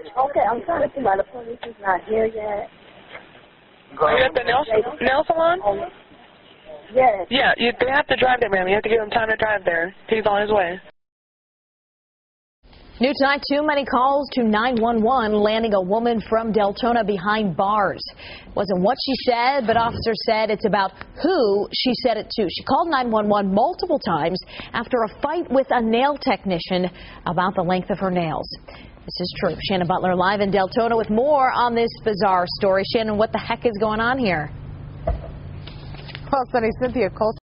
Okay, I'm trying to see why the police is not here yet. Are you at the nail salon? Yes. Yeah, they have to drive there, ma'am. You have to give him time to drive there. He's on his way. New tonight, too many calls to 911 landing a woman from Deltona behind bars. Wasn't what she said, but officers said it's about who she said it to. She called 911 multiple times after a fight with a nail technician about the length of her nails. This is true. Shannon Butler live in Deltona with more on this bizarre story. Shannon, what the heck is going on here? Well, Sunny, Cynthia Coulter